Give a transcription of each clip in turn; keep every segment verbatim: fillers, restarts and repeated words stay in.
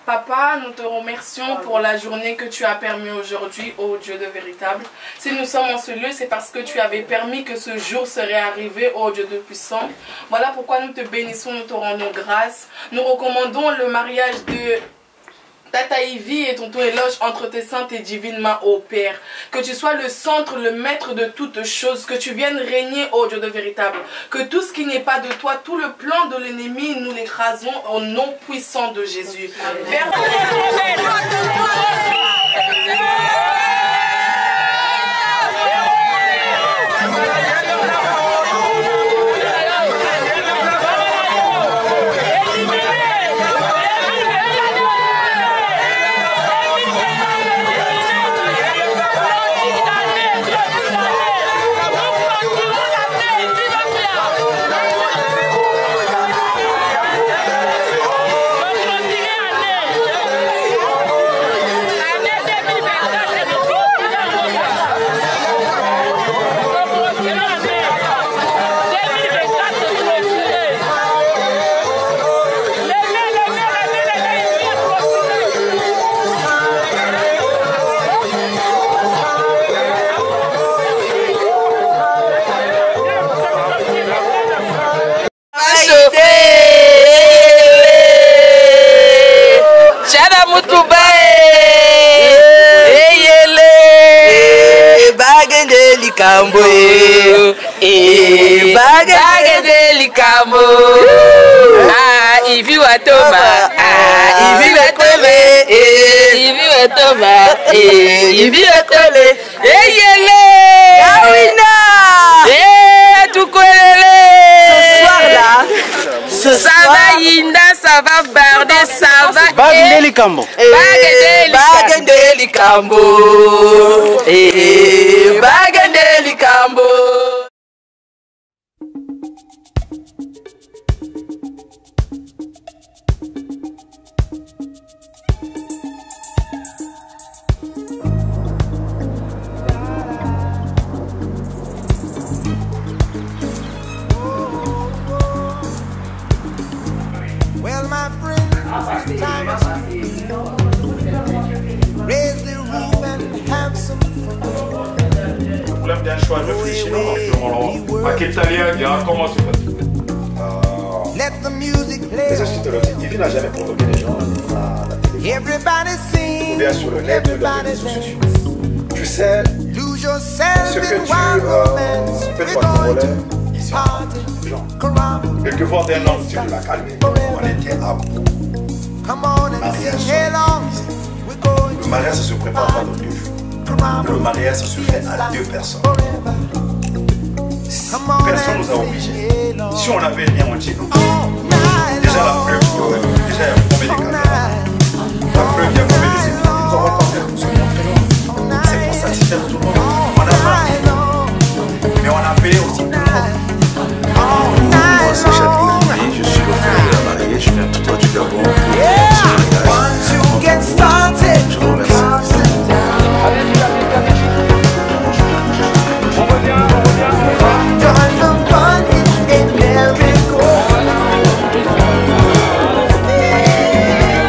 Papa, nous te remercions pour la journée que tu as permis aujourd'hui, ô Dieu de véritable. Si nous sommes en ce lieu, c'est parce que tu avais permis que ce jour serait arrivé, ô Dieu de puissant. Voilà pourquoi nous te bénissons, nous te rendons grâce. Nous recommandons le mariage de Tata Ivy et Tonton Éloge entre tes saintes et divines mains, ô Père. Que tu sois le centre, le maître de toutes choses. Que tu viennes régner, ô Dieu de véritable. Que tout ce qui n'est pas de toi, tout le plan de l'ennemi, nous l'écrasons au nom puissant de Jésus. Père... Cambo, eh, bague de licambo. Ah, Ivy Watoma, ah, Ivy Watoma, eh, Ivy Watoma, eh, Ivy Watoma, eh, yele, Awina, eh, tout ce soir là, ce ça va Yinda, ça va Bardé, ça va. Bague de licambo, bague de licambo, eh, bague de licambo. Well, my friend, time is raise the roof and have some fun. Le problème d'un choix de réfléchir à quel talent dira comment se fait. Let the music play. Les instituteurs, Ivy n'a jamais provoqué les gens à la télé. Everybody sing. Ou bien sur le net ou dans les réseaux sociaux. Tu sais Lose yourself ce que in tu wild euh, romance. fais We're toi qui going volais to ici. party. Genre, Come on, quelque part d'un homme, tu l'as calmé. On était à bout. come on and Mariage. sing along. We're going Le to mariage, ça se prépare pas dans deux jours. come Le on, mariage, ça se fait à deux personnes. forever. Come on Personne and nous a sing obligés. along. Si on avait rien, on dit non. All night Déjà la long. preuve, déjà il y a combien de caméras. La preuve, il y a combien de équipes. Nous n'avons pas fait se montrer loin. C'est pour satisfaire tout le monde. On a pas, mais on a payé aussi tout le monde. Moi c'est Chadli, je suis le frère de la mariée, je viens tout droit du Gabon. Je vous remercie. Join the fun, it's a miracle.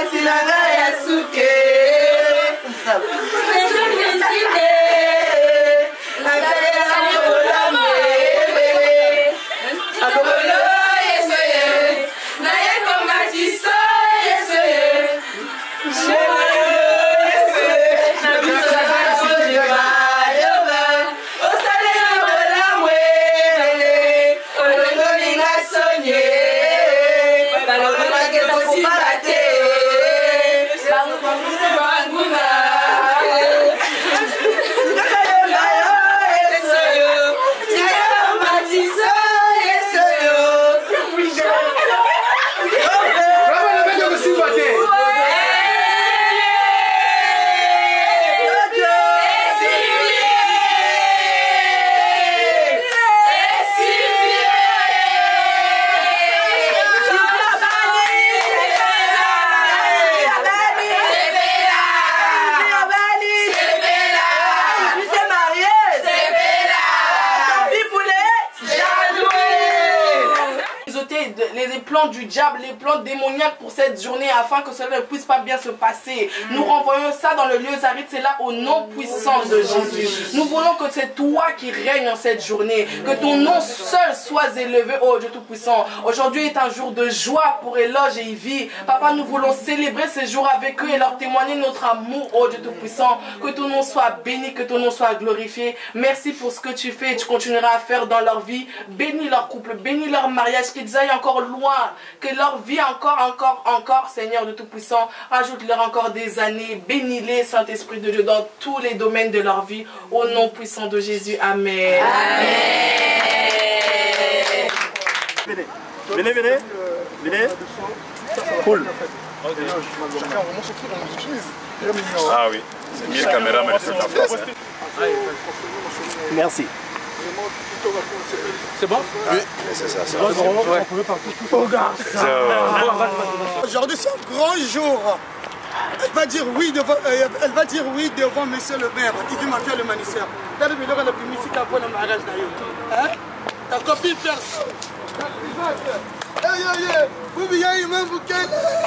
Les plans du diable, les plans démoniaques pour cette journée afin que cela ne puisse pas bien se passer. Nous renvoyons ça dans le lieu aride, c'est là au nom puissant de Jésus. Nous voulons que c'est toi qui règnes en cette journée, que ton nom seul soit élevé, oh Dieu Tout-Puissant. Aujourd'hui est un jour de joie pour Éloge et Ivy. Papa, nous voulons célébrer ce jour avec eux et leur témoigner notre amour, oh Dieu Tout-Puissant. Que ton nom soit béni, que ton nom soit glorifié. Merci pour ce que tu fais et tu continueras à faire dans leur vie. Bénis leur couple, bénis leur mariage, qu'ils aillent encore loin, que leur vie encore, encore, encore, Seigneur de Tout-Puissant, ajoute-leur encore des années, bénis-les, Saint-Esprit de Dieu, dans tous les domaines de leur vie, au nom puissant de Jésus, Amen. Amen. Venez, venez, venez, venez. Cool. Ah oui, c'est mieux le caméra, mais c'est la place. Merci. C'est bon? Oui, c'est ça, c'est Aujourd'hui, c'est un grand jour. Elle va dire oui devant, euh, elle va dire oui devant monsieur le maire. Il dit m'appeler le manicère. T'as vu le publicité pour le mariage d'ailleurs. Hein? Ta copine personne. Aïe aïe aïe. Vous voyez même vous quel.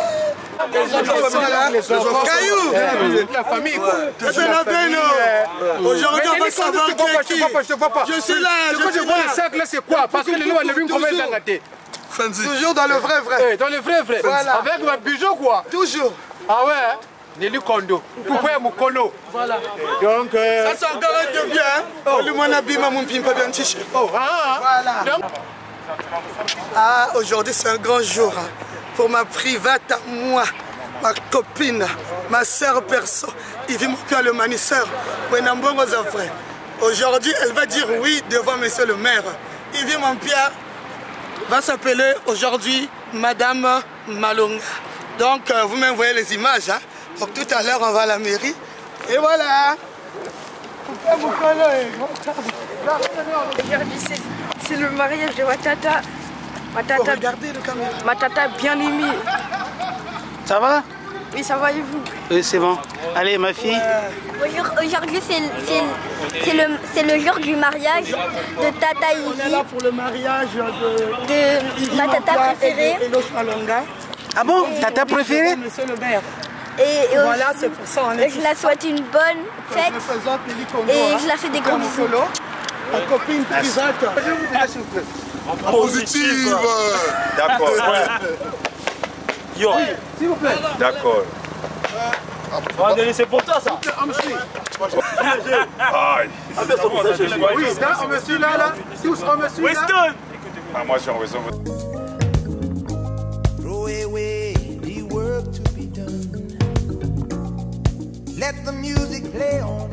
Caillou. La famille. C'est la peine. Aujourd'hui, on va savoir qui est qui. Je suis là. Je suis là. Le sac là, c'est quoi? Parce que les lois ne viennent combien d'années? Toujours dans le vrai vrai. Dans le vrai vrai. Voilà. Avec ma bijou quoi? Toujours. Ah ouais? Nelly Kondo. Pourquoi mon Kono? Voilà. Donc. Euh... Ça s'en garantit bien. Oh, le mon habit, mon pimpa bien tiché. Oh, ah, voilà. Donc... Ah, aujourd'hui c'est un grand jour hein, pour ma private à moi, ma copine, ma sœur perso. Il vit mon père le manisseur. Aujourd'hui, elle va dire oui devant monsieur le maire. Il vit mon père va s'appeler aujourd'hui Madame Malonga. Donc, euh, vous m'envoyez les images. Hein. Donc, tout à l'heure, on va à la mairie. Et voilà. Regardez, c'est le mariage de ma tata. Ma tata, regardez le caméra. Ma tata bien aimée. Ça va? Oui, ça va et vous? Oui, c'est bon. Allez, ma fille. Aujourd'hui, c'est le, le jour du mariage de Tata Ivy. On est là pour le mariage de, de ma tata préférée. Ah bon? Tata préférée? Monsieur le maire. Et, et voilà, c'est pour ça. On est je la souhaite une bonne fête. Je et hein. je la fais des gros bisous. Ma copine private. Positive. D'accord. Yo. S'il vous plaît. D'accord. C'est pour toi ça. Aïe. Oui, là, on me suit là, là. Tous, on me suit là. Weston. Ah, moi, je suis en Weston. Throw away the work to be done. Let the music play on.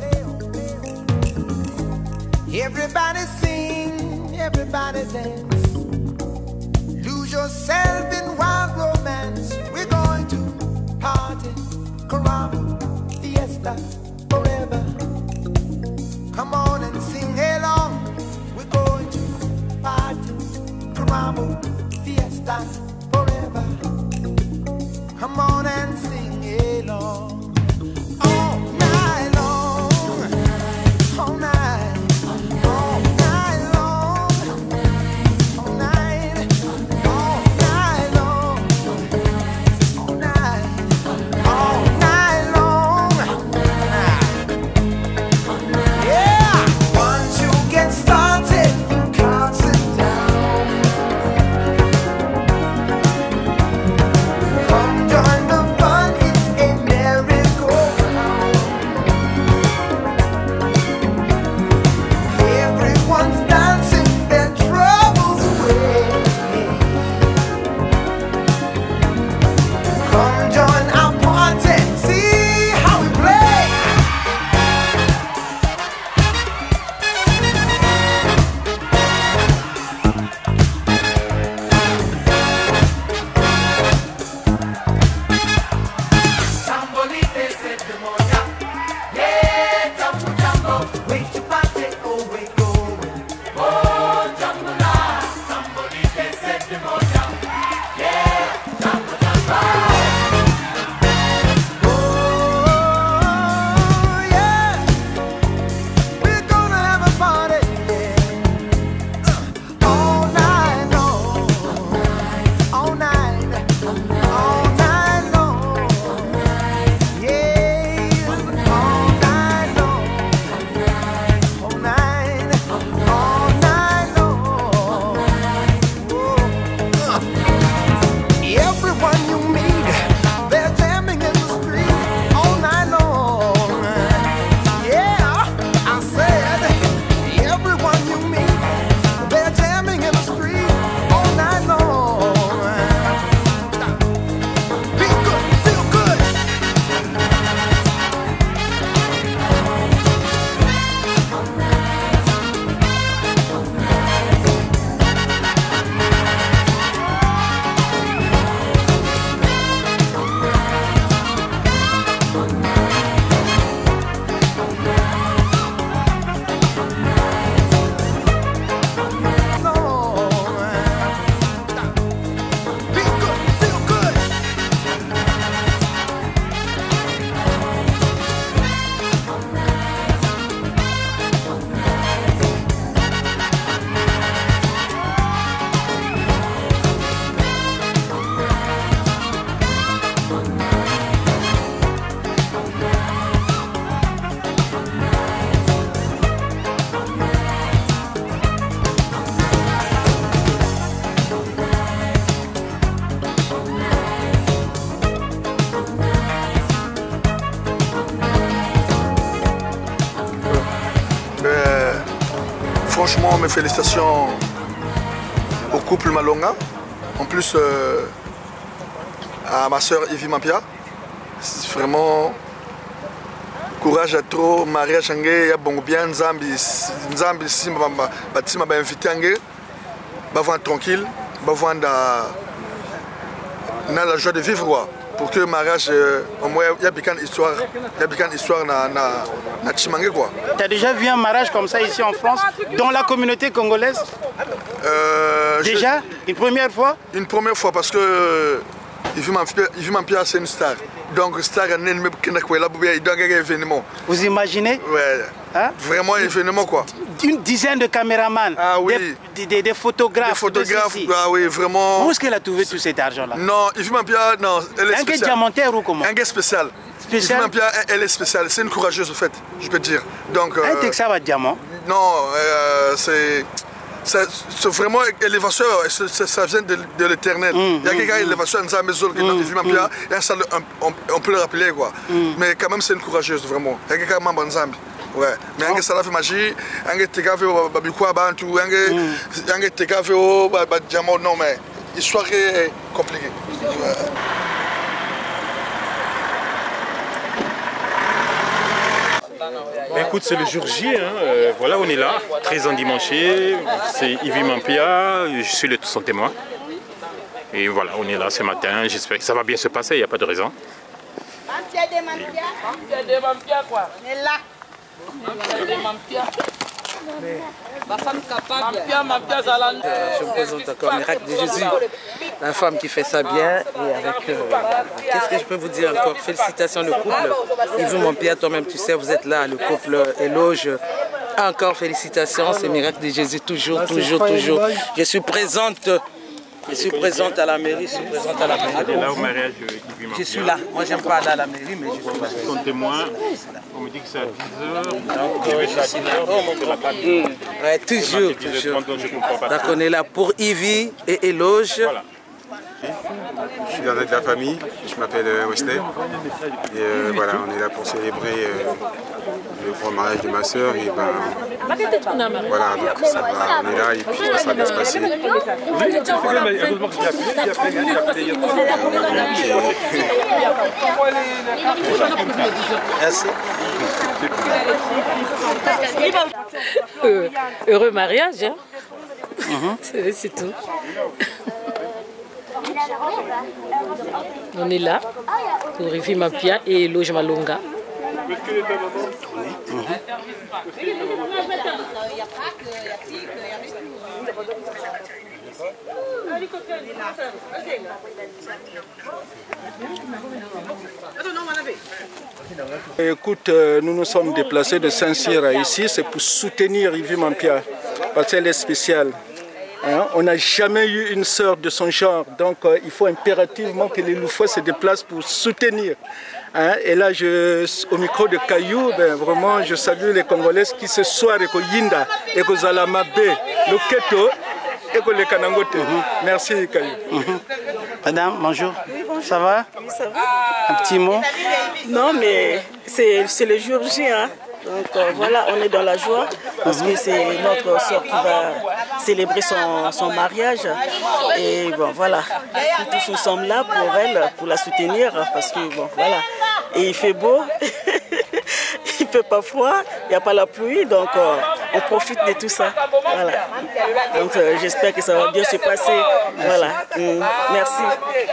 Everybody sing, everybody dance. Lose yourself in wild romance. We're going to party, caramba, fiesta, forever. Come on and sing along. We're going to party, caramba, fiesta, forever. Come on and sing along. All night long, all night. All franchement, mes félicitations au couple Malonga. En plus, euh, à ma soeur Ivy Mampia. C'est vraiment courage à trop, mariage angé, ya bon bien, Nzambi, Nzambi si ma m'a invité angé, bah vendre tranquille, bah vendre na la joie de vivre quoi. Pour que le mariage, au moins, il y a bien une histoire, il y a bien une histoire na na na Chimangé quoi. Tu as déjà vu un mariage comme ça ici en France, dans la communauté congolaise? euh, Déjà je... Une première fois? Une première fois parce que Ivy Mampia c'est une star. Donc star il y a un événement. Vous imaginez? Ouais. Hein? Vraiment un événement quoi. Une dizaine de caméramans, ah, oui. des, des, des photographes. Des photographes, ah oui, vraiment. Où est-ce qu'elle a trouvé tout cet argent-là? Non, Ivy Mampia, non, elle est spéciale. Un gars diamantaire ou comment? Un gars spécial. Spécial? Ivy Mampia, elle est spéciale. C'est une courageuse au fait, je peux te dire. Donc. Un texte à diamant? Non, euh, c'est. C'est vraiment élévation, ça, ça vient de, de l'éternel. Mm, il y a quelqu'un qui élévation dans la maison qui vit même bien, on peut le rappeler quoi. Mm. Mais quand même c'est une courageuse vraiment. Il y a quelqu'un qui m'a bon Zambi. Ouais. Mais il y a ça la fait magie, il y a des gars qui ont babikwa bantu, il y a des gars qui ont diamant non mais l'histoire est compliquée. Ouais. Ben écoute, c'est le jour J, hein. euh, voilà, on est là, très endimanché, c'est Ivy Mampia, je suis le, son témoin. Et voilà, on est là ce matin, j'espère que ça va bien se passer, il n'y a pas de raison. Je me présente encore Miracle de Jésus, la femme qui fait ça bien. Et avec, euh, qu'est-ce que je peux vous dire encore? Félicitations le couple. Ivy Mampia, toi-même tu sais, vous êtes là, le couple éloge. Encore félicitations, c'est Miracle de Jésus, toujours, toujours, toujours. Je suis présente. Je suis présente à la mairie, je suis présente à la mairie. Là au mariage, je suis là. Moi, j'aime pas aller à la mairie, mais je suis là. Son témoin, on me dit que c'est à dix heures. Donc, euh, je suis là. Ouais, toujours, toujours. Donc, on est là pour Ivy et Éloge. Voilà. Je suis avec la famille, je m'appelle Wesley. Et euh, voilà, on est là pour célébrer euh, le grand mariage de ma soeur. Et ben, voilà, donc ça va, on est là et puis ça va bien se passer. Merci. Euh, heureux mariage, hein? Mm-hmm. C'est tout. On est là pour Ivy Mampia et Éloge Malonga. Écoute, euh, nous nous sommes déplacés de Saint-Cyr ici, c'est pour soutenir Ivy Mampia, parce qu'elle est spéciale. Hein? On n'a jamais eu une sœur de son genre, donc euh, il faut impérativement que les Loufois se déplacent pour soutenir. Hein? Et là, je, au micro de Caillou, ben, vraiment, je salue les Congolais qui ce soir, et Yinda, et Zalamabe, le Keto, et le Kanangote. Merci Caillou. Mm-hmm. Madame, bonjour. Oui, bonjour. Ça va? Oui, ça va. Un petit mot? Non, mais c'est le jour J, hein. Donc euh, voilà, on est dans la joie parce que c'est notre soeur qui va célébrer son, son mariage. Et bon, voilà, nous tous nous sommes là pour elle, pour la soutenir parce que bon, voilà. Et il fait beau, il ne fait pas froid, il n'y a pas la pluie, donc euh, on profite de tout ça. Voilà. Donc euh, j'espère que ça va bien se passer. Voilà. Mmh. Merci.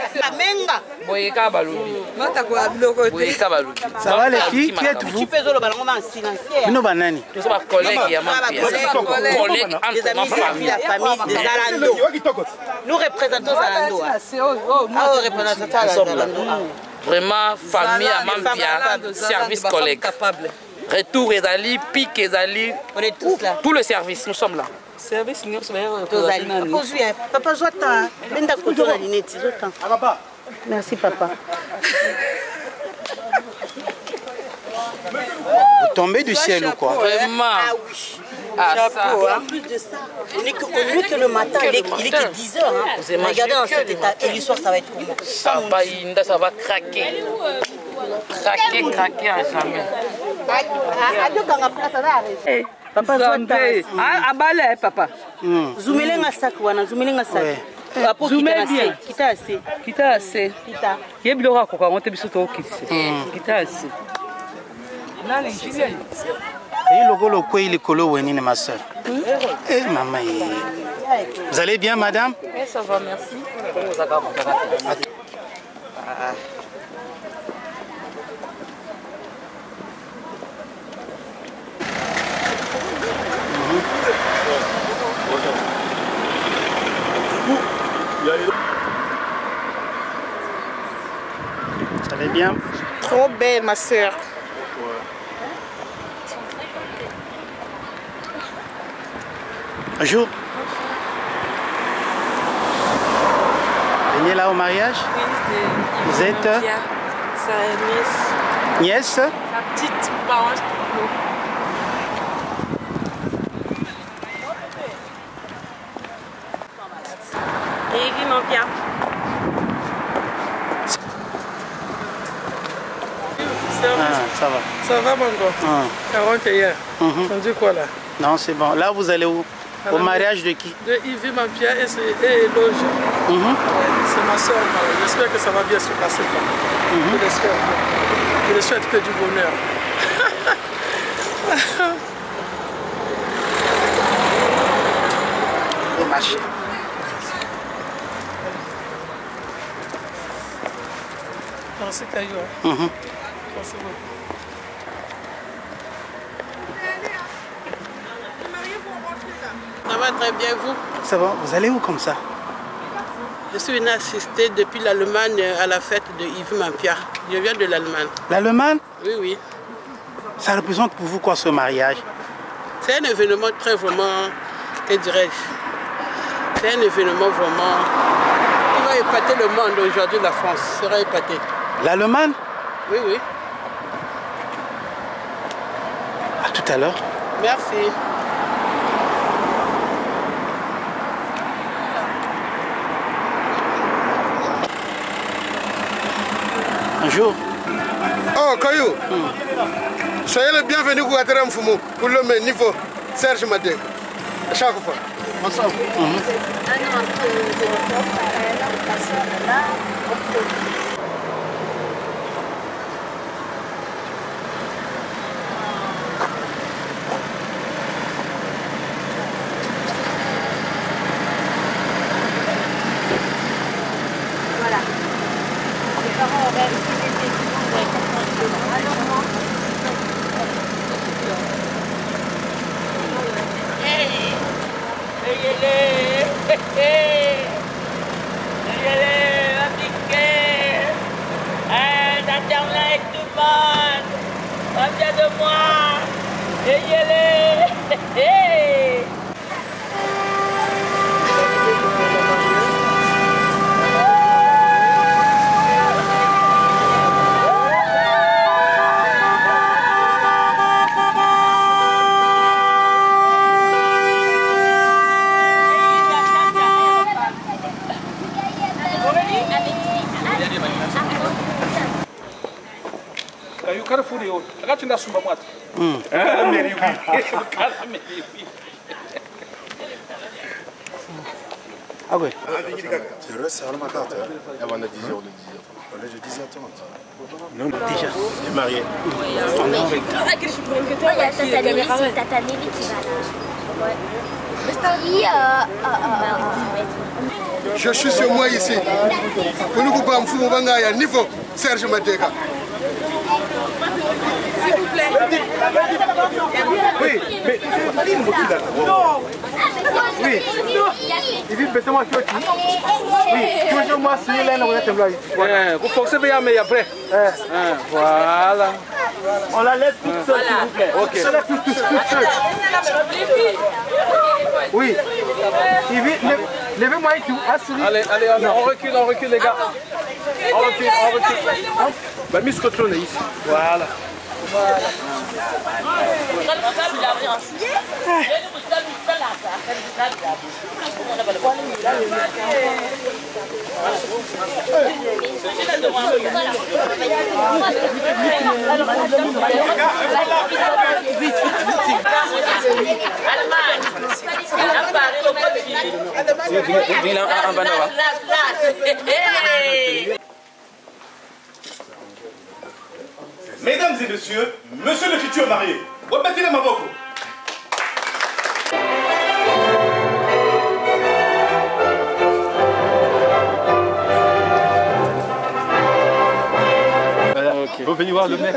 Ça va les filles? Qui êtes-vous? Nous banani. Nous sommes collègues à Mampia. Collègues entre ma famille. La famille des Zalando. Nous représentons Zalando. Nous représentons Zalando. Vraiment, famille à Mampia, service collègue. Retour Ezali, pique Ezali. On est tous là. Tout le service, nous sommes là. Service, nous sommes là. Papa, je t'en. Merci, papa. Vous tombez du ciel ou quoi? Vraiment. Ah oui. Ah, chapeau, hein. En plus de ça, on est que, au lieu que le matin, il est, il est que dix heures. Hein. Regardez dans cet état. Et l'histoire, ça va être comment? Ça va, Inda, ça va craquer. Craquer, craquer à jamais. Papa Zambé. Ah, balai, papa. Zoomez nga sac wana, zoomez nga sac. Zoomez bien. Kita assez. Kita assez. Kita. Yebi lo ko on te biso to kisi. Kita assez. Nani Julien. Et le golo quoi il est colo wenine ma soeur. Eh maman. Vous allez bien madame? Oui, ça va, merci. Ça va bien? Trop belle ma soeur. Bonjour. Venez là au mariage? Vous êtes? Sa nièce. Nièce? Sa petite parente. Et Yves Mampia. Ah, ça va. Ça va, mon gars? Ah. quarante et un. Mhm. On dit quoi là? Non, c'est bon. Là, vous allez où? Au mariage de qui? De Yves Mampia et, et Loge. Mhm. Ouais, c'est ma soeur. J'espère que ça va bien se passer. Mhm. Je l'espère. Je le souhaite que du bonheur. Au marché. Merci, Caillou. Mhm. Merci beaucoup. Ça va très bien, vous? Ça va? Vous allez où comme ça? Je suis une assistée depuis l'Allemagne à la fête de Yves Mampia. Je viens de l'Allemagne. L'Allemagne? Oui, oui. Ça représente pour vous quoi ce mariage? C'est un événement très vraiment, que dirais-je, c'est un événement vraiment qui va épater le monde aujourd'hui, la France sera épatée. L'Allemagne? Oui, oui. À tout à l'heure. Merci. Bonjour. Oh, Caillou. Hmm. Soyez le bienvenu pour Atera Mfumu, pour le même niveau. Serge Madé. À chaque fois. Bonsoir. Mm-hmm. Voilà. Les parents auraient aussi été Viens de moi. Ayez-les. Kayu kara furi yo, aga tunda sumba mwata. Mm. Kala meri wi. Kala meri wi. Ah ouais. C'est vrai, c'est ma carte. Ah, on a dix heures, on a dix heures. On a dix heures trente. Non, déjà. Il est marié. Il y a Tata Nelly, c'est Tata Nelly qui va là. Ouais. Je suis sur moi ici. Pour nous couper un fou, on va à niveau. Serge Madega. S'il vous plaît. Oui, mais il est non. Oui. Il vit peut-être moi qui oui, toujours moi sur l'aile, on va te voir. Vous pensez bien, mais après. Voilà. On la laisse toute seule, s'il vous plaît. Ok. On la laisse toute seule. Oui. Il vit, levez-moi et tout. Allez, allez, on recule, on recule, les gars. On recule, on recule. Bah, Miss Cotlone est ici. Voilà. Voilà. Vite, vite, vite. Mesdames et messieurs, monsieur le futur marié, Wabatile Maboko. Vous venez voir le mec.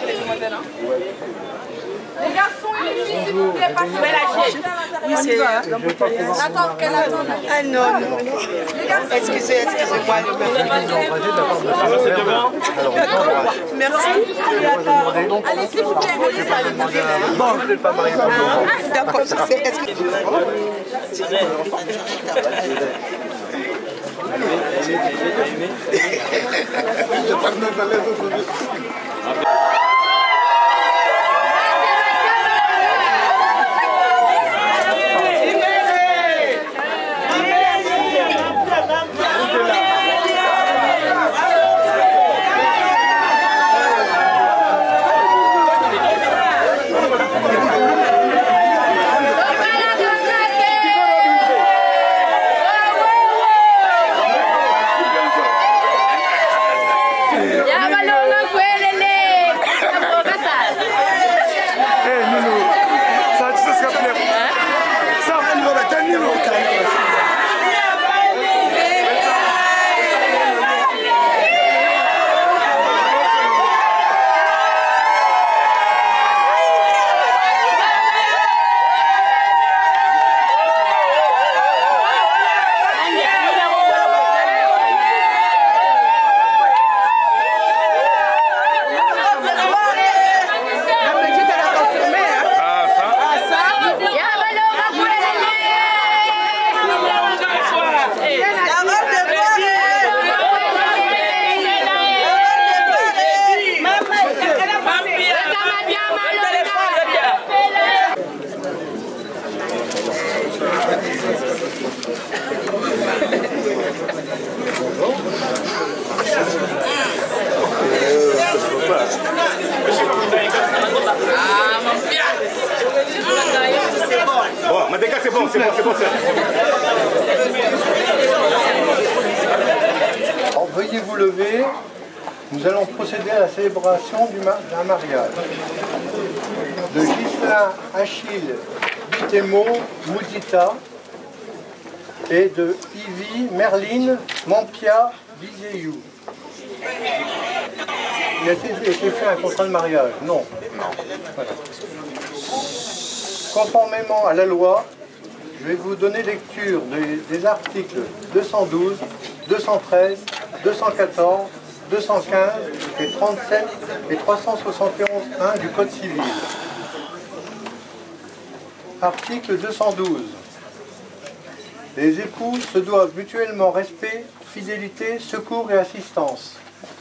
Les garçons, s'il vous plaît, passez la chaise. Oui, c'est... Attends, qu'elle attend. Ah non, non, non. Excusez, excusez-moi. Merci. Allez, s'il vous plaît, allez. Bon, je ne vais pas marier. D'accord, je sais. Est-ce que... Bon, Madeka, c'est bon, c'est bon, c'est bon. Alors, veuillez vous lever. Nous allons procéder à la célébration d'un mariage de Ghislain Achille Bitemo Mouzita et de Ivy Merline Mampia Bizeyou. Il a été, été fait un contrat de mariage? Non. Voilà. Conformément à la loi, je vais vous donner lecture des, des articles deux cent douze, deux cent treize, deux cent quatorze, deux cent quinze et trente-sept et trois cent soixante et onze point un du Code civil. Article deux cent douze. Les époux se doivent mutuellement respect, fidélité, secours et assistance.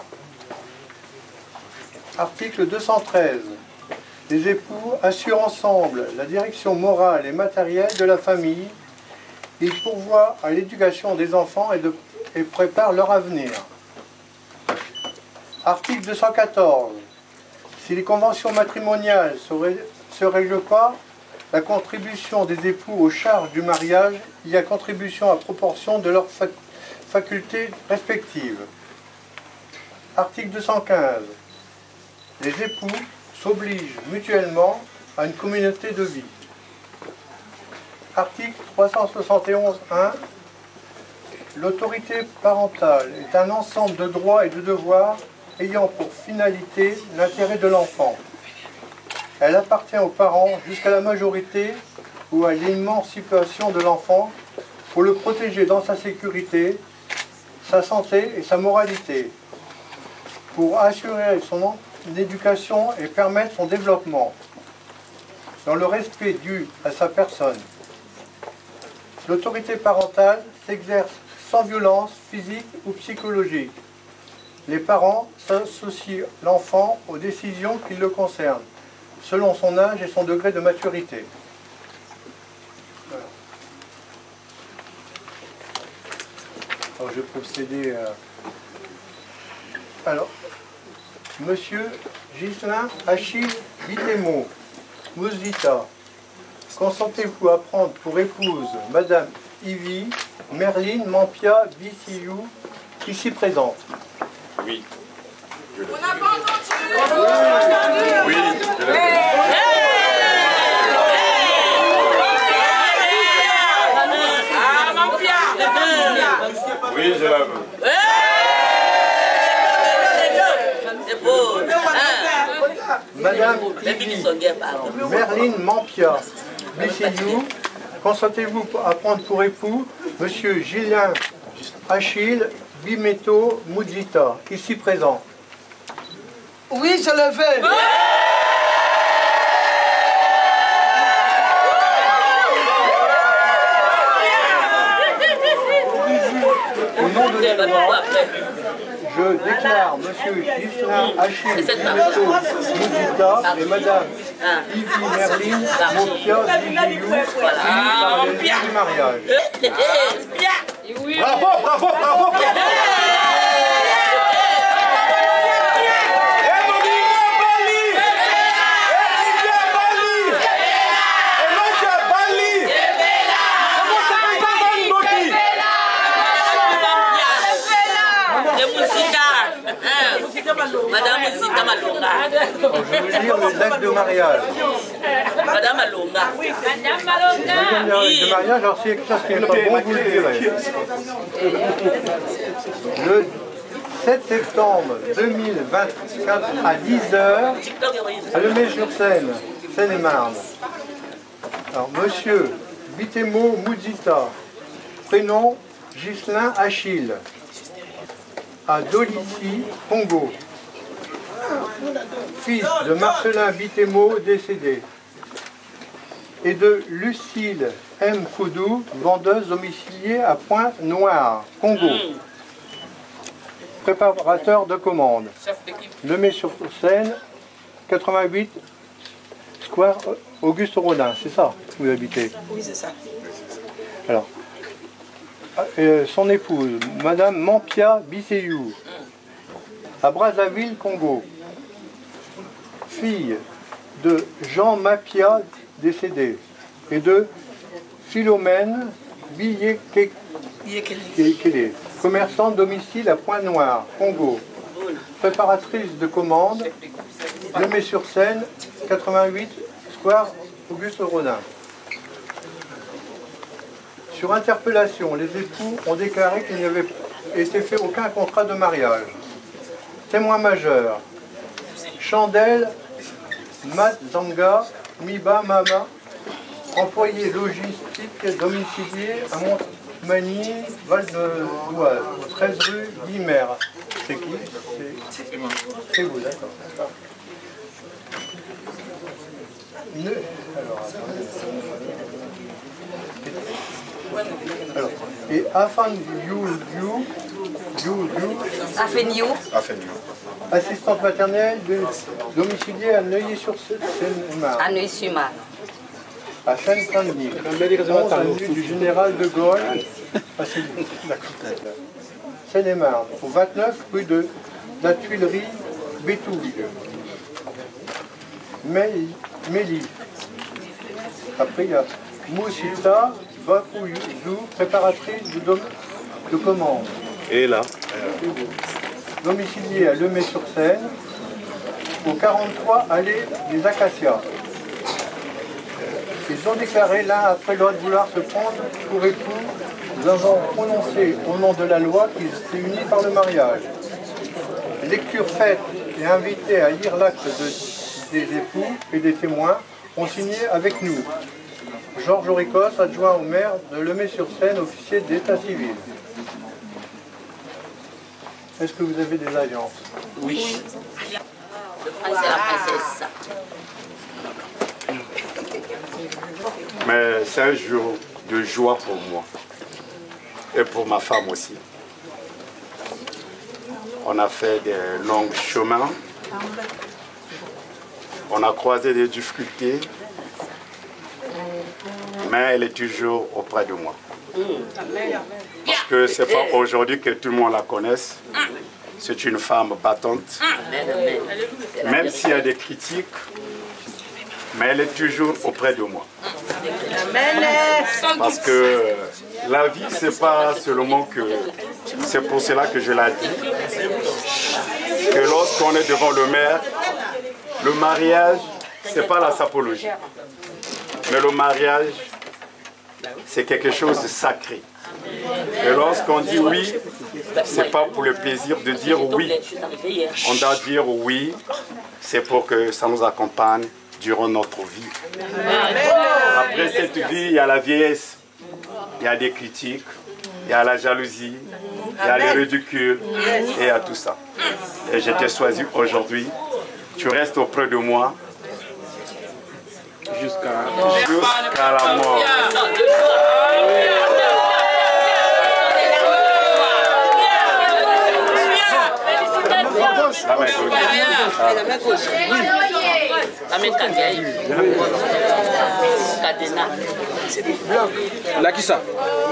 Article deux cent treize. Les époux assurent ensemble la direction morale et matérielle de la famille. Ils pourvoient à l'éducation des enfants et, de, et préparent leur avenir. Article deux cent quatorze. Si les conventions matrimoniales ne se règlent pas, la contribution des époux aux charges du mariage y a contribution à proportion de leurs fac facultés respectives. Article deux cent quinze. Les époux s'obligent mutuellement à une communauté de vie. Article trois cent soixante et onze point un. L'autorité parentale est un ensemble de droits et de devoirs ayant pour finalité l'intérêt de l'enfant. Elle appartient aux parents jusqu'à la majorité ou à l'émancipation de l'enfant pour le protéger dans sa sécurité, sa santé et sa moralité, pour assurer son éducation et permettre son développement, dans le respect dû à sa personne. L'autorité parentale s'exerce sans violence physique ou psychologique. Les parents s'associent l'enfant aux décisions qui le concernent, selon son âge et son degré de maturité. Voilà. Alors, je vais procéder à... Alors, Monsieur Ghislain Achille Bitemo Mouzita consentez-vous à prendre pour épouse Madame Ivy Merline Mampia Bissillou, ici présente? Oui. On n'a pas entendu. Oui. Ah, Mampia. Oui, je la veux. C'est beau. Madame Ivy Merline Mampia Bissillou, consentez-vous à prendre pour époux Monsieur Gilien Achille Bimeto Moudzita, ici présent? Oui, je le veux. Au nom de la loi, je déclare Monsieur Gislain Achille Bimeto Moudzita et Madame Ivy Merline Mampia Bissillou unis par les liens du mariage. Bravo, bravo, bravo, bravo. Madame Zita Malonga. Je vais lire les actes de mariage. Madame Malonga. Madame Malonga. Le de mariage, alors s'il y a quelque chose qui n'est pas bon, vous le direz. Le sept septembre deux mille vingt-quatre à dix heures, à Lemay-sur-Seine, Seine-et-Marne. Alors, Monsieur Bitemo Moudzita, prénom Gislain Achille, à Dolicy, Congo. Fils de Marcelin Bitemo, décédé, et de Lucille M. Koudou, vendeuse domiciliée à Pointe-Noire, Congo. Préparateur de commande. Lemay-sur-Seine, quatre-vingt-huit, Square Auguste Rodin, c'est ça où vous habitez? Oui, c'est ça. Alors, euh, son épouse, Madame Mampia Bissillou, à Brazzaville, Congo. Fille de Jean Mapia, décédé, et de Philomène Biyekele, commerçante domicile à Pointe-Noire, Congo. Préparatrice de commande, Lemay-sur-Seine, quatre-vingt-huit, Square Auguste Rodin. Sur interpellation, les époux ont déclaré qu'il n'y avait été fait aucun contrat de mariage. Témoin majeur, Chandelle Matzanga Miba Mama, employé logistique domicilié à Montmagny, Val-de-Loise, treize rue Guimer. C'est qui? C'est vous, d'accord. Ne... Alors, Alors, et Afan You You You You Afenio. Afenio. Assistante maternelle de domiciliée à Neuilly-sur-Seine-et-Marne. À Neuilly-sur-Marne. À Seine-Saint-Denis. onze avenue du Général de Gaulle. Ah, c'est lui. D'accord. Seine-et-Marne. Au vingt-neuf rue de la Tuilerie, Béthouille. Méli. Après, il y a Moussita Bakouyou, préparatrice de, dom de commande. Et là Domicilié à Lemay-sur-Seine, au quarante-trois allée des Acacias. Ils ont déclaré l'un après l'autre vouloir se prendre pour époux. Nous avons prononcé au nom de la loi qu'ils étaient unis par le mariage. Lecture faite et invités à lire l'acte de, des époux et des témoins ont signé avec nous. Georges Auricos, adjoint au maire de Lemay-sur-Seine, officier d'état civil. Est-ce que vous avez des alliances? Oui. Le prince et la princesse. Mais c'est un jour de joie pour moi et pour ma femme aussi. On a fait des longs chemins, on a croisé des difficultés, mais elle est toujours auprès de moi. Parce que c'est pas aujourd'hui que tout le monde la connaisse. C'est une femme battante. Même s'il y a des critiques, mais elle est toujours auprès de moi. Parce que euh, la vie, c'est pas seulement que... C'est pour cela que je l'ai dit, que lorsqu'on est devant le maire, le mariage, c'est pas la sapologie. Mais le mariage, c'est quelque chose de sacré. Et lorsqu'on dit oui, c'est pas pour le plaisir de dire oui. On doit dire oui, c'est pour que ça nous accompagne durant notre vie. Après cette vie, il y a la vieillesse, il y a des critiques, il y a la jalousie, il y a les ridicules, et il y a tout ça. Et je t'ai choisi aujourd'hui, tu restes auprès de moi jusqu'à jusqu'à la mort. La main gauche. La main gauche. La main Cadena. Là qui ça?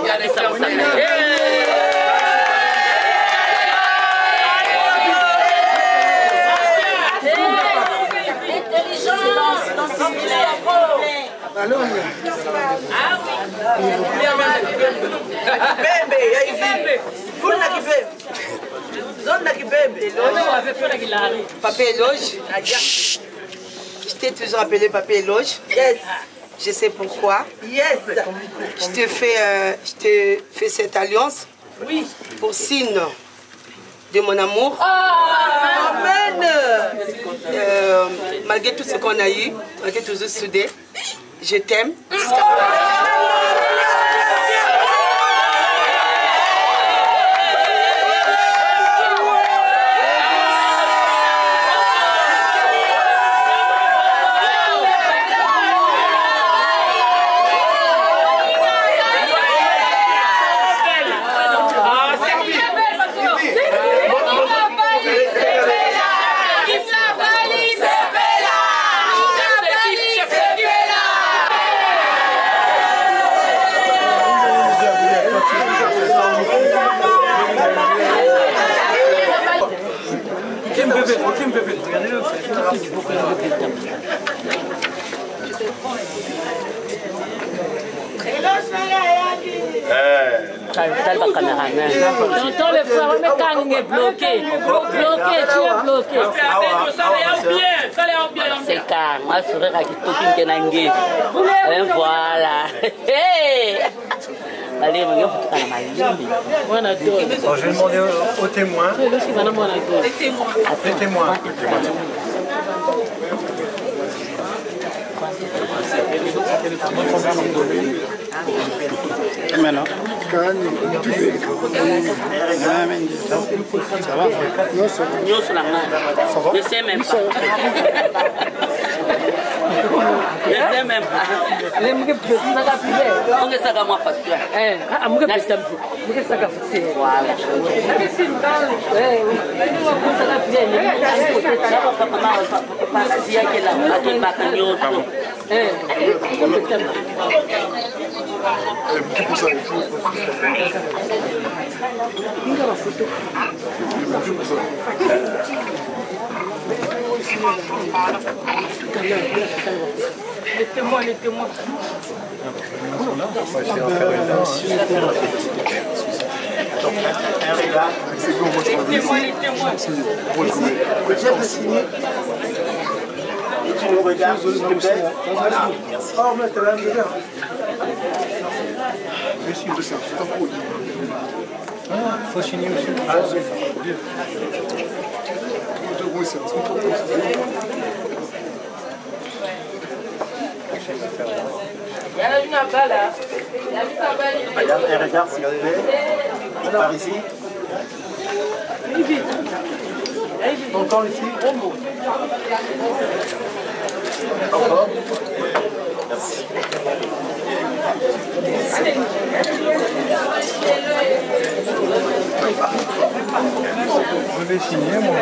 Papa Éloge. Je t'ai toujours appelé Papa Éloge. Yes. Je sais pourquoi. Yes. Je te fais, euh, je te fais cette alliance. Oui. Pour signe de mon amour. Amen. Euh, malgré tout ce qu'on a eu, on était toujours soudés. Je t'aime. Tonton le frère, mais quand il est bloqué, bloqué, tu es bloqué. C'est calme, moi je serai qui toque qui n'engage. Voilà. Allez, on va faire ma ligne. Je vais demander aux témoins. Les témoins. Et maintenant, ça va? Nous sur la main. Je ne sais même pas. Je ne sais même pas. On est ça comme moi parce que. Eh, ah, moi je suis moi ça comme c'est. Voilà. Les témoins, les témoins. Les témoins, les témoins. Tu nous regardes, s'il te plaît. Voilà. Oh, mais t'es là, regarde. Merci, de ça, c'est pas cool. Il faut signer aussi. Ah, c'est bien. Il y a une balle là. Il y a une balle. Regarde, elle regarde, s'il vous plaît. Par ici. Encore ici. Encore. Merci. Je vais signer, moi.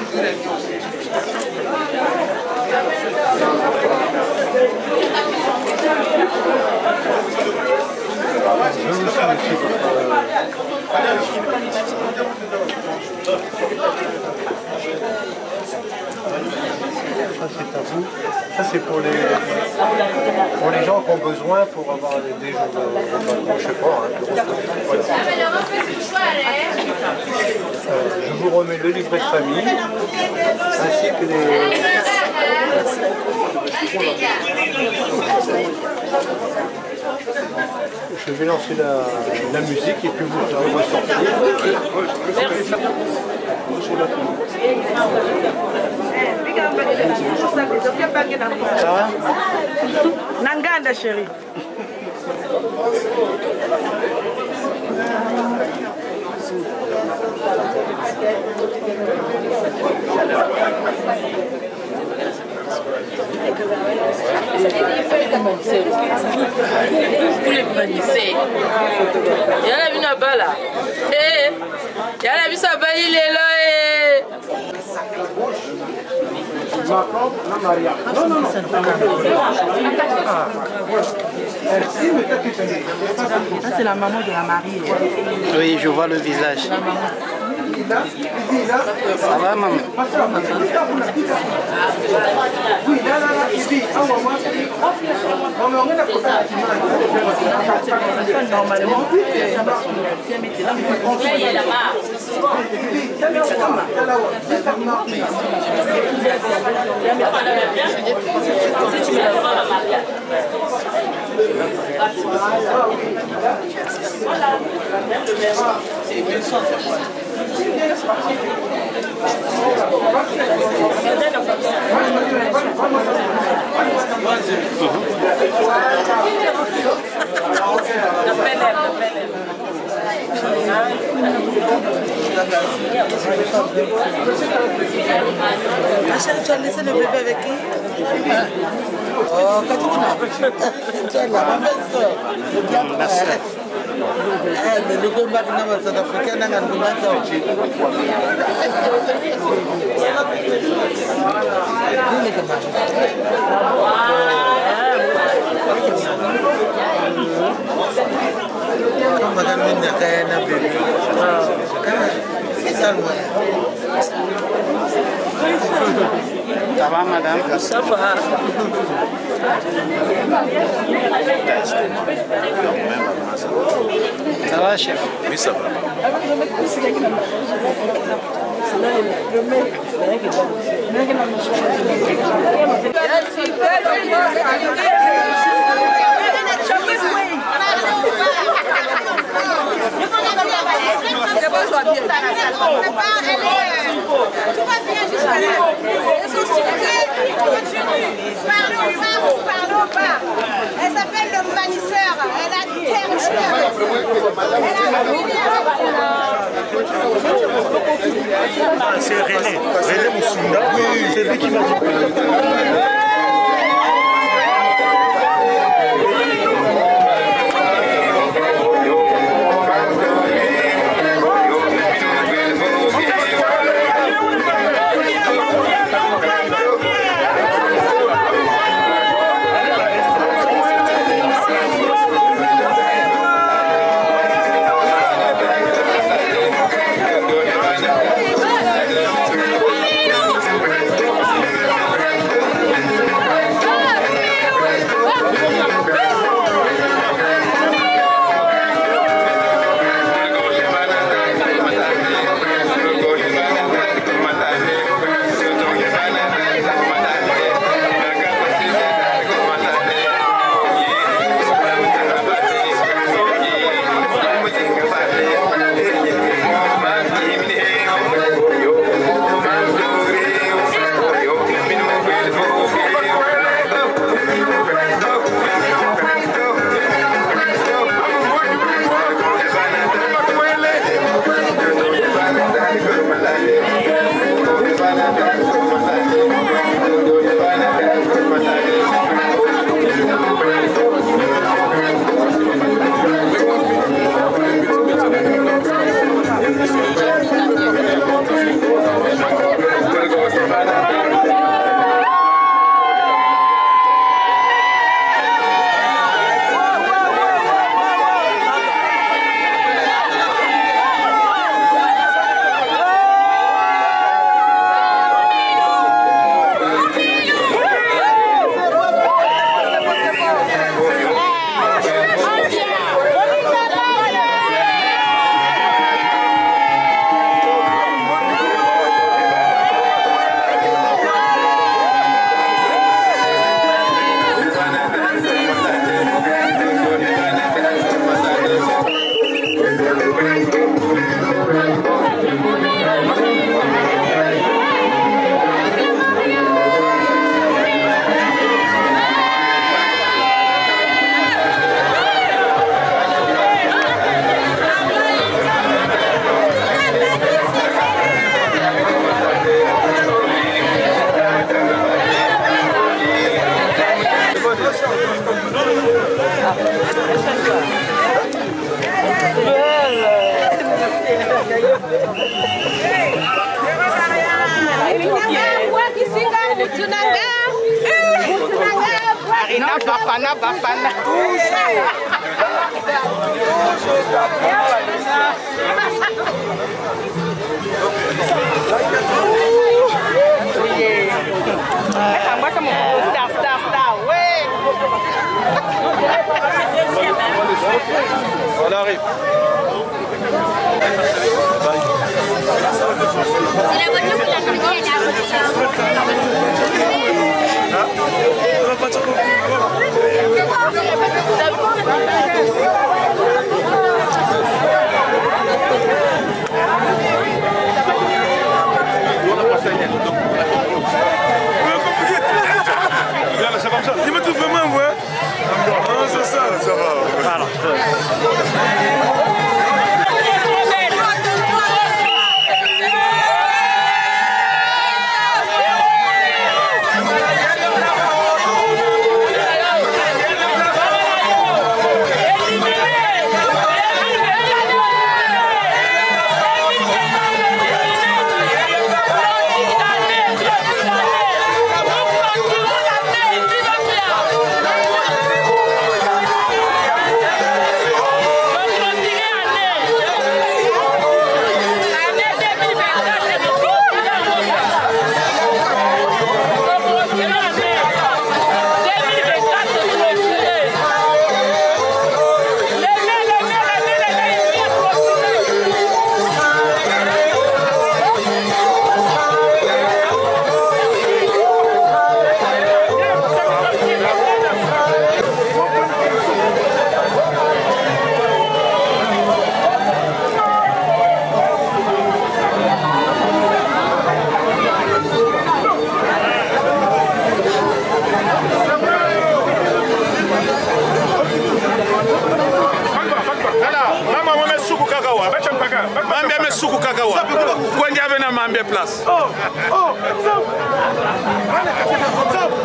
Thank you. vous suis aussi Ça c'est à vous. Ça c'est pour les, pour les gens qui ont besoin pour avoir des jours de, de, je sais pas, hein, de voilà. euh, Je vous remets le livret de famille ainsi que les... Je vais lancer la, la musique et puis vous allez ressortir. Ça va? Nanganda chérie. Yala bina bala. Eh. Yala bisa bali lelo eh. Non, non, non. Ça c'est la maman de la mariée. Oui, je vois le visage. Ça va, maman? Normalement, Rachel, tu as laissé le bébé avec qui? Oh, Katina. Tu es la maman soeur. La sœur. Eh, mais le combat de la Sud-Africaine, on a un combat. Ça va, madame? Ça va. Ça va, chef? Oui, ça va. Elle s'appelle le manisseur. Elle a du C'est René. René Moussunda. C'est lui qui m'a dit. Ina Bafana Bafana. Star, star, star, ouais. On arrive. C'est la voiture qui l'a pris, C'est comme ça. Il me trouve vraiment, ouais. Non, c'est ça, ça va. Voilà. Suku kakawa. Kwa njave na mambe place. Oh, oh, stop. Stop.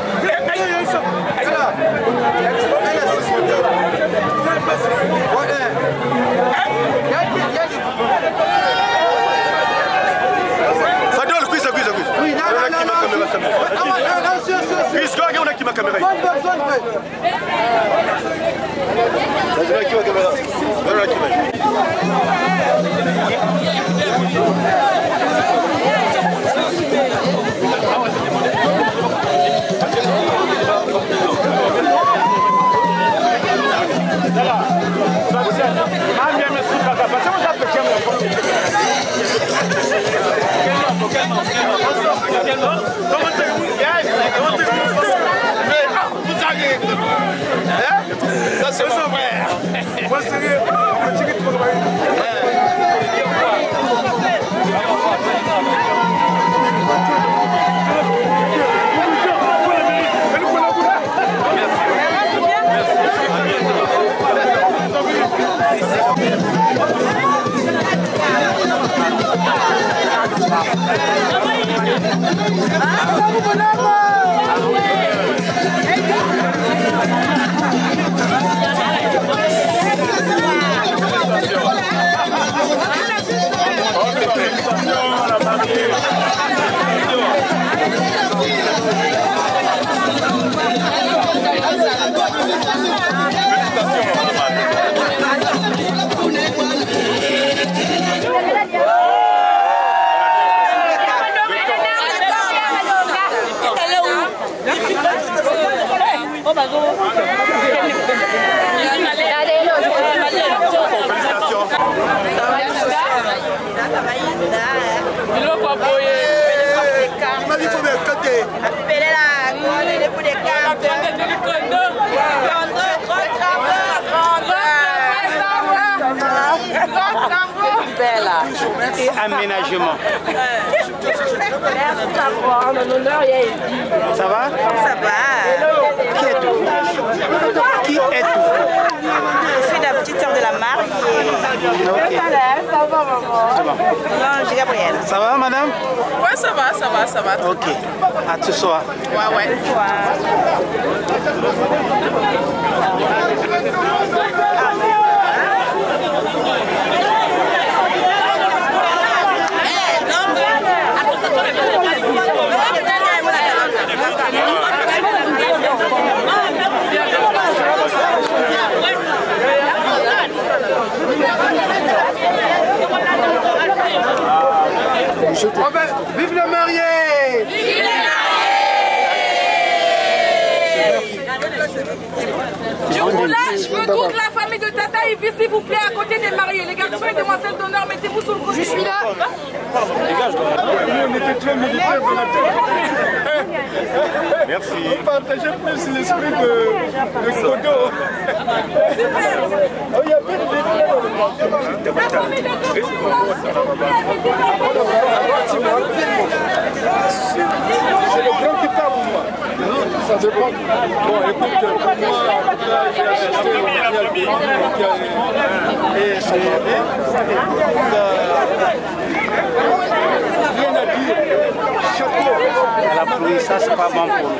Fadol, kuisa, kuisa, kuisa. Oui, non, non, non, non. Kuisa, kwa on a qui ma caméra. Bonne personne, fait. Vas-y, qui ma caméra. Vas-y, qui ma. Ça c'est mon frère. Moi sérieux. Et aménagement. Ça va? Ça va. Qui êtes-vous? Qui êtes-vous? Je suis la petite sœur de la mariée. Ok. Ça va, maman. C'est bon. Non, j'ai Gabriel. Ça va, madame? Ouais, ça va, ça va, ça va. Ok. À ce soir. Ouais, ouais. Ce soir. Là, je veux toute la famille de Tata Ivy, s'il vous plaît, à côté des mariés. Les garçons et demoiselles d'honneur, mettez-vous sur le côté. Je suis là. On était très militaires dans la tête. Merci. On partageait plus l'esprit de, de Kodo. Oh, il y a plus de c'est le grand qui parle pour moi. Ça dépend. Bon, écoute, pour moi, en tout cas, j'ai assisté au mariage de mon et son mari. Rien à dire. Chapeau. La pluie, ça, c'est pas bon pour nous.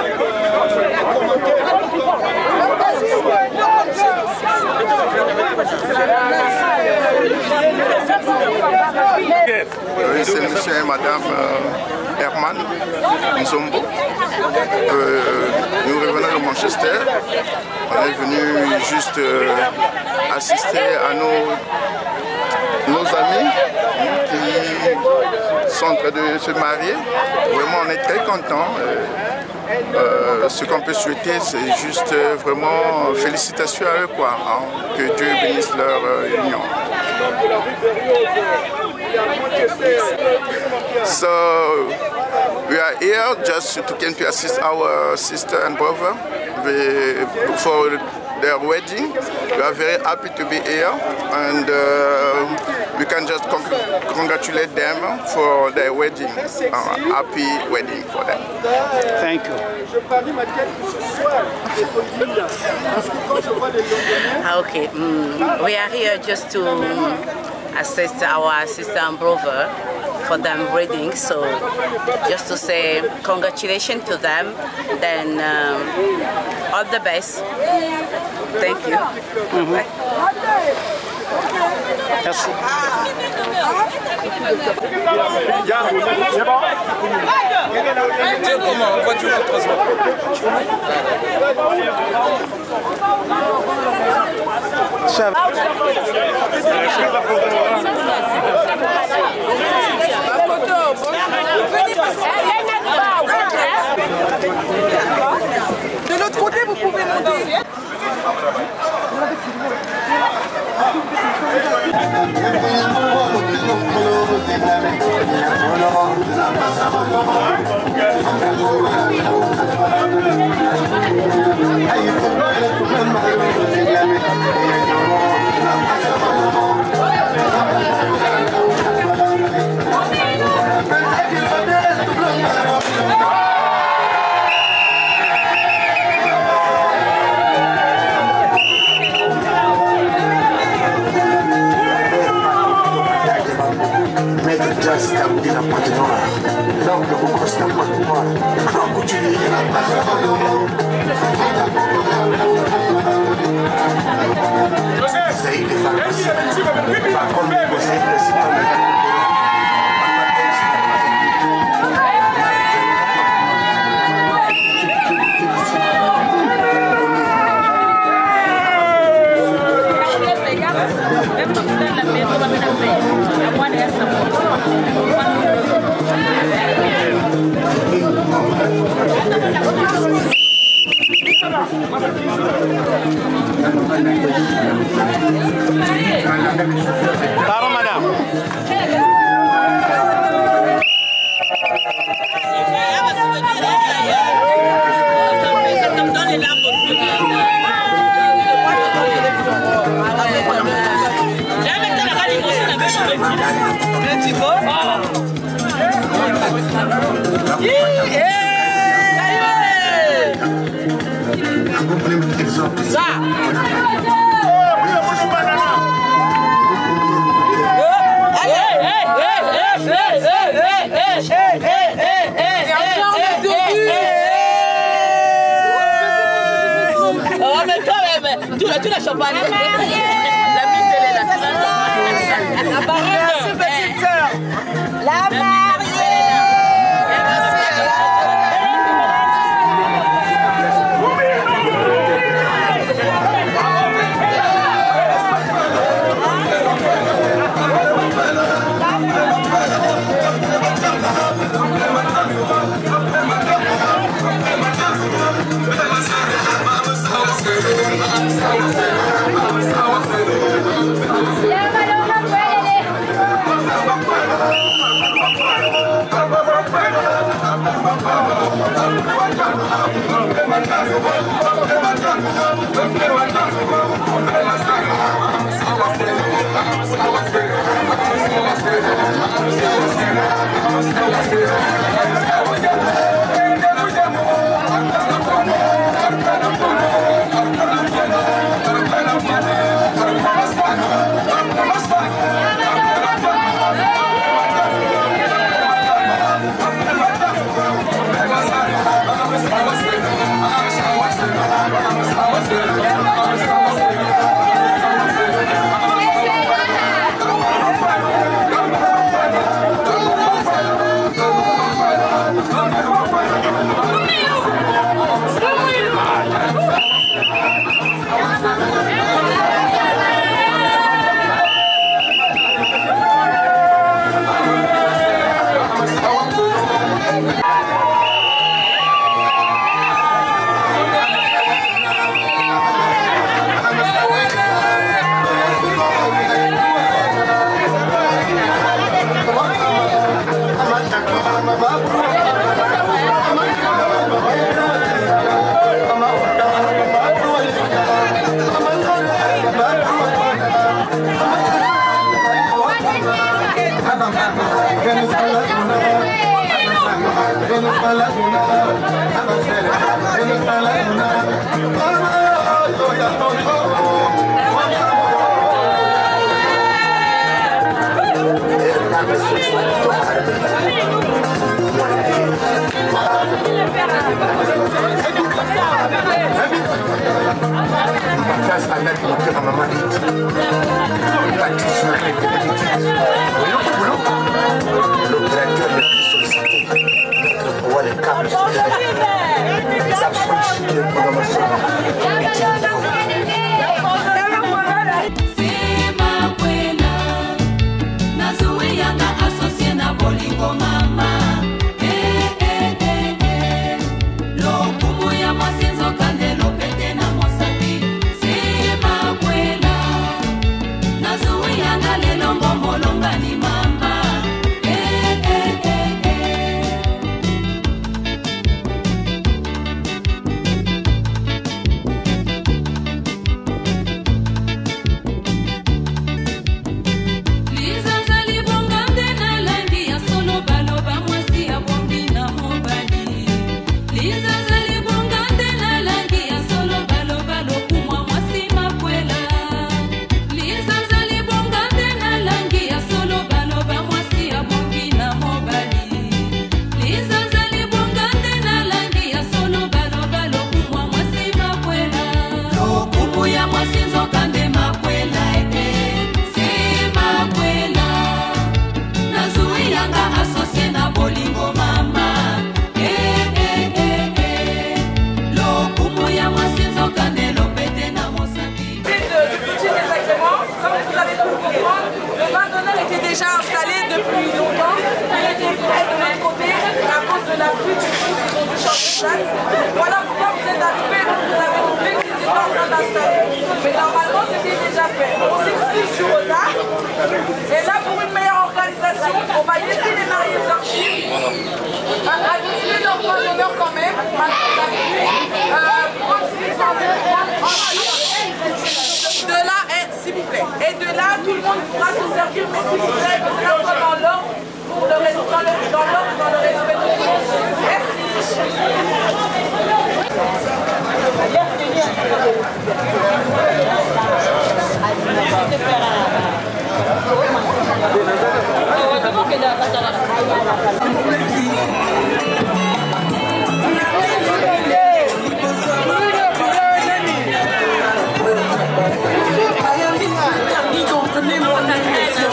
Oui, c'est monsieur et madame euh, Herman Nzombo. Euh, nous revenons de Manchester. On est venu juste euh, assister à nos, nos amis qui sont en train de se marier. Vraiment, on est très contents. Euh, euh, ce qu'on peut souhaiter, c'est juste euh, vraiment félicitations à eux, quoi, hein, que Dieu bénisse leur euh, union. So we are here just to come to assist our sister and brother for their wedding. We are very happy to be here, and uh, we can just con congratulate them for their wedding. Uh, happy wedding for them. Thank you. Okay, mm, we are here just to assist our sister and brother for them wedding, so just to say congratulations to them, then um, all the best. Thank you. Mm-hmm. Merci. Tiens, comment on voit du transport. Ça va. De l'autre côté, vous pouvez monter. Just come in a patinora. Now the book was the patinora. How would you need a Say the facts. Back on the Pardon, madame. Tu la champagne. La mise, elle est là. La mariée. Merci, petite sœur. La mariée. Merci. Voilà pourquoi vous êtes arrivés, donc vous avez trouvé que vous étiez en train d'installer. Mais normalement, c'était déjà fait. On s'excuse du retard. Et là, pour une meilleure organisation, on va laisser les mariés sortir. Administrer leur point d'honneur quand même. De là, s'il vous plaît. Et de là, tout le monde pourra se servir, mais s'il vous plaît, que cela soit dans l'ordre, pour le respect, dans l'ordre, dans le respect de tout le monde. Merci.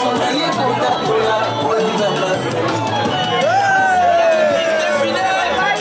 Hey!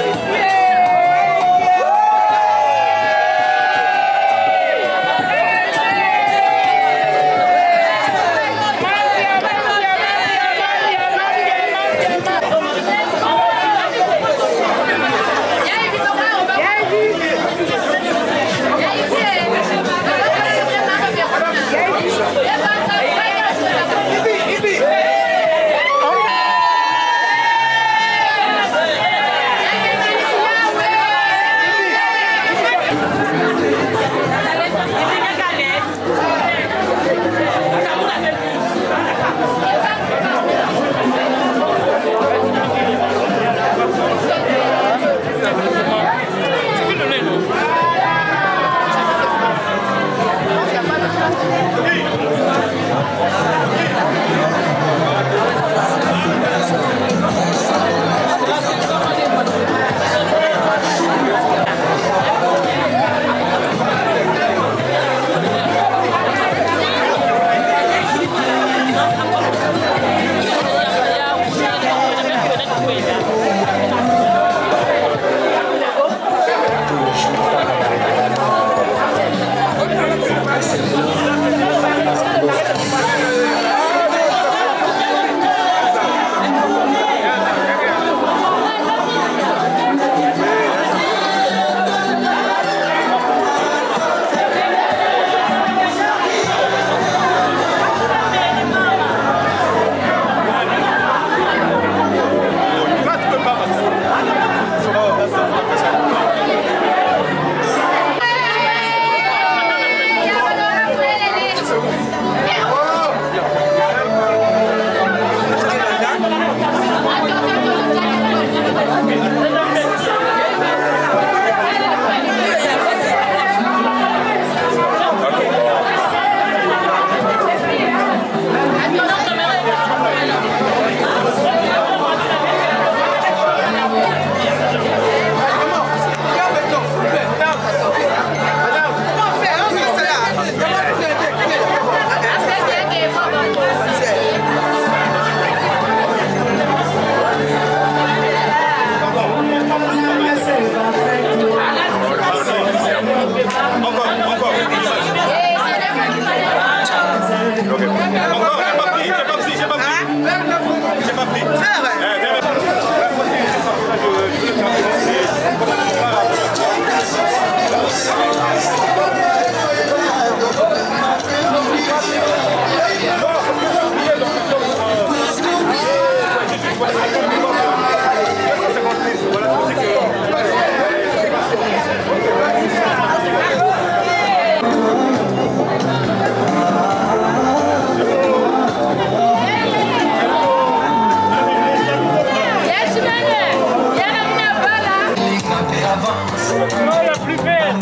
Oh, la plus belle.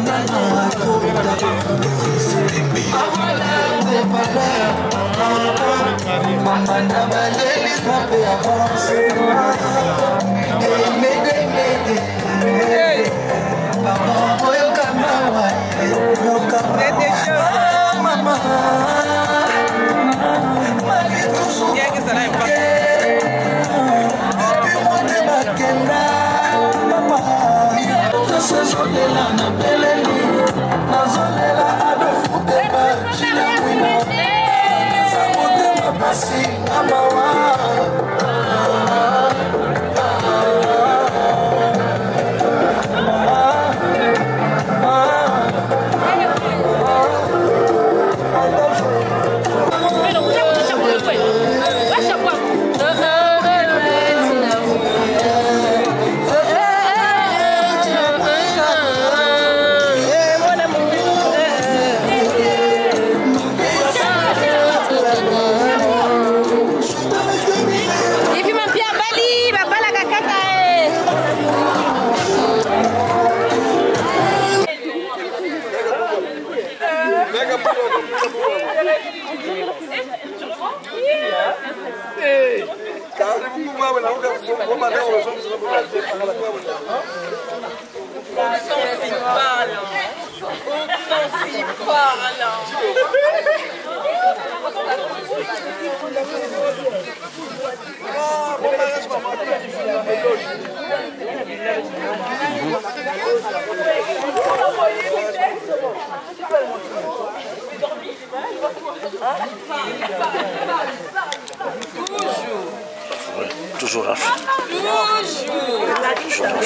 Toujours la fête. Toujours la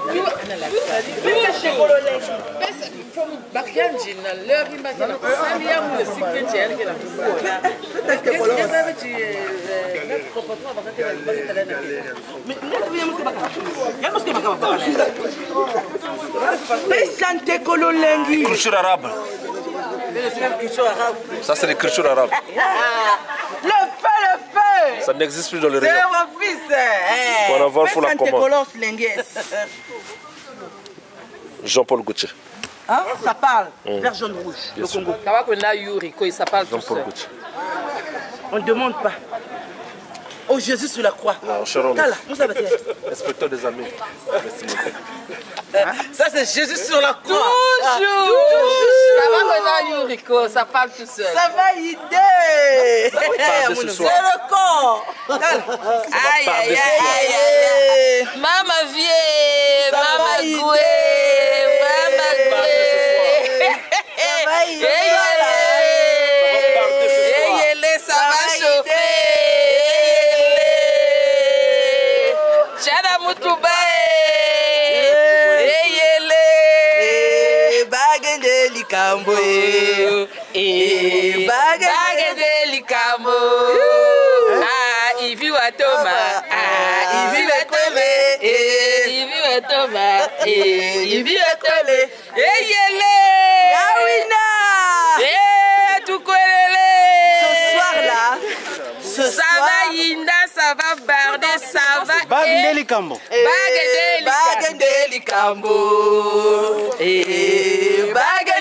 culture arabe. Ça, c'est l'écriture arabe. Le feu, le feu. Ça n'existe plus dans le rayon. C'est mon fils. Pour en avoir, il faut la commande. Jean-Paul Gaultier. Hein? Ça parle. Mmh. Vert, jaune, rouge. Bien le sûr. Congo. Ça parle tout Jean-Paul seul. Gaultier. On ne demande pas. Oh Jésus sur la croix. Non, Sharon. Tala, nous savons. Inspecteur des armées. Ça c'est Jésus sur la croix. Toujours. Ça va maintenant, Yuriko, ça parle tout seul. Ça va aider. Ce C'est soir. le corps. Aïe, aïe, aïe, aïe. Mama vie, mama goué, mama goué. Ça va aider. Eyele, ça va chauffer. Chana Mutuba. Eyele. Bagende likambo. Bagende likambo. Ah, Ivi Watoma. Ah, Ivi Watome. Ivi Watoma. Ivi Watome. Eyele. Yawina. Eh, Tukwelele. Ce soir là. Ce ça soir. va Yinda, ça va Bardé, ça va. Bagende likambo. Bagende likambo. Bagende likambo.